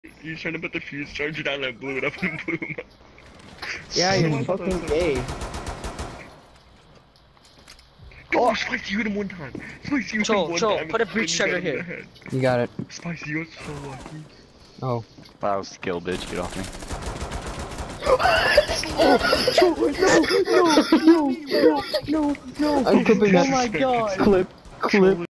He's trying to put the fuse charger down and I blew it up and blew him up. Yeah, you're fucking gay. Oh, Spicy, you hit him one time. Spicy, you hit him one time. Put a breach charger here. You got it. Spicy, you're so lucky. Oh. Wow, skill, bitch. Get off me. No. I'm clipping that. Oh my god. Clip.